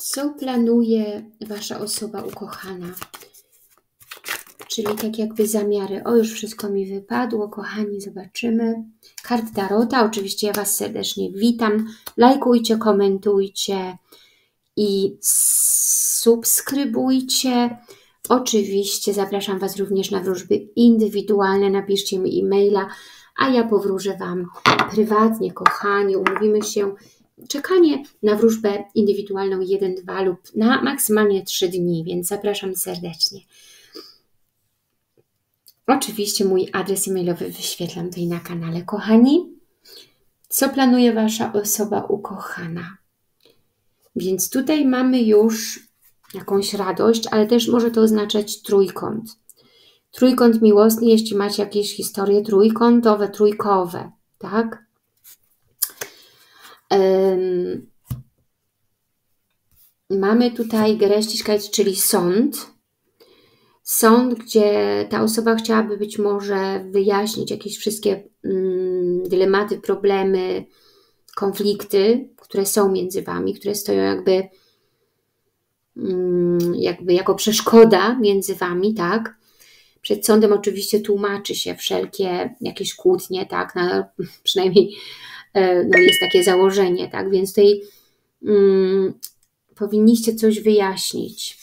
Co planuje Wasza osoba ukochana? Czyli tak jakby zamiary. O, już wszystko mi wypadło, kochani, zobaczymy. Kart Tarota, oczywiście ja Was serdecznie witam. Lajkujcie, komentujcie i subskrybujcie. Oczywiście zapraszam Was również na wróżby indywidualne. Napiszcie mi e-maila, a ja powróżę Wam prywatnie, kochani. Umówimy się. Czekanie na wróżbę indywidualną 1, 2 lub na maksymalnie 3 dni, więc zapraszam serdecznie. Oczywiście mój adres e-mailowy wyświetlam tutaj na kanale. Kochani, co planuje Wasza osoba ukochana? Więc tutaj mamy już jakąś radość, ale też może to oznaczać trójkąt. Trójkąt miłosny, jeśli macie jakieś historie trójkątowe, trójkowe, tak? Mamy tutaj Gerechtigkeit, czyli sąd. Sąd, gdzie ta osoba chciałaby być może wyjaśnić jakieś wszystkie dylematy, problemy, konflikty, które są między Wami, które stoją jakby jako przeszkoda między Wami, tak? Przed sądem oczywiście tłumaczy się wszelkie jakieś kłótnie, tak? Przynajmniej no jest takie założenie, tak? Więc tutaj powinniście coś wyjaśnić.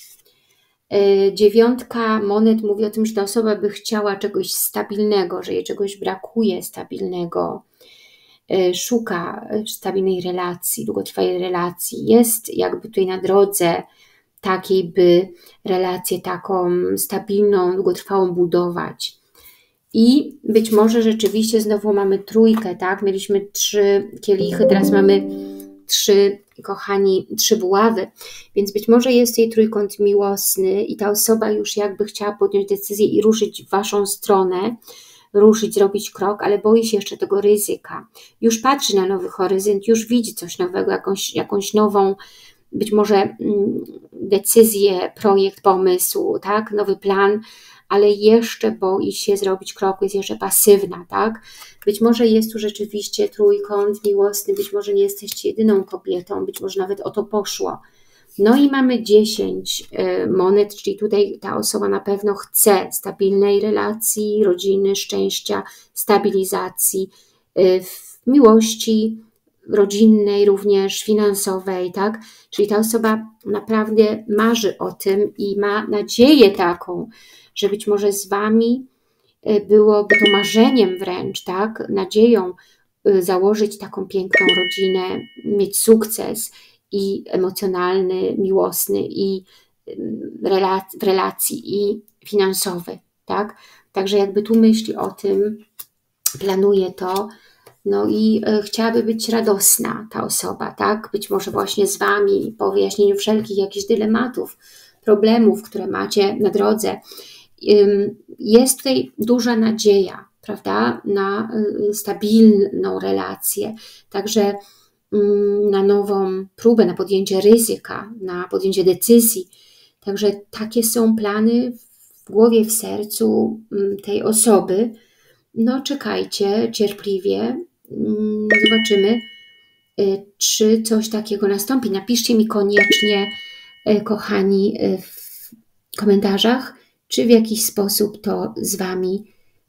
9 monet mówi o tym, że ta osoba by chciała czegoś stabilnego, że jej czegoś brakuje stabilnego, szuka stabilnej relacji, długotrwałej relacji. Jest jakby tutaj na drodze takiej, by relację taką stabilną, długotrwałą budować. I być może rzeczywiście znowu mamy trójkę, tak? Mieliśmy 3 kielichy, teraz mamy 3, kochani, 3 buławy, więc być może jest jej trójkąt miłosny i ta osoba już jakby chciała podjąć decyzję i ruszyć w Waszą stronę, ruszyć, zrobić krok, ale boi się jeszcze tego ryzyka. Już patrzy na nowy horyzont, już widzi coś nowego, jakąś nową, być może decyzję, projekt, pomysł, tak, nowy plan, ale jeszcze boi się zrobić krok, jest jeszcze pasywna, tak? Być może jest tu rzeczywiście trójkąt miłosny, być może nie jesteście jedyną kobietą, być może nawet o to poszło. No i mamy 10 monet, czyli tutaj ta osoba na pewno chce stabilnej relacji, rodziny, szczęścia, stabilizacji, w miłości rodzinnej, również finansowej, tak? Czyli ta osoba naprawdę marzy o tym i ma nadzieję taką, że być może z Wami byłoby to marzeniem wręcz, tak? Nadzieją założyć taką piękną rodzinę, mieć sukces i emocjonalny, miłosny i w relacji i finansowy, tak? Także jakby tu myśli o tym, planuje to, no i chciałaby być radosna ta osoba, tak? Być może właśnie z Wami po wyjaśnieniu wszelkich jakichś dylematów, problemów, które macie na drodze. Jest tutaj duża nadzieja, prawda? Na stabilną relację, także na nową próbę, na podjęcie ryzyka, na podjęcie decyzji. Także takie są plany w głowie, w sercu tej osoby. No czekajcie cierpliwie, zobaczymy, czy coś takiego nastąpi. Napiszcie mi koniecznie, kochani, w komentarzach, czy w jakiś sposób to z Wami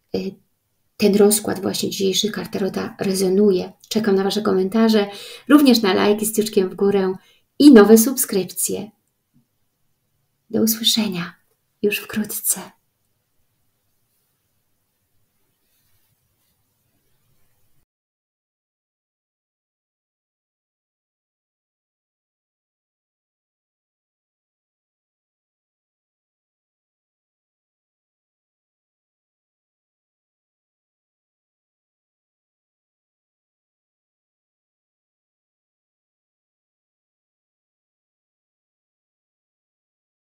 ten rozkład właśnie dzisiejszy kart Tarota rezonuje. Czekam na Wasze komentarze, również na lajki z tyczkiem w górę i nowe subskrypcje. Do usłyszenia już wkrótce.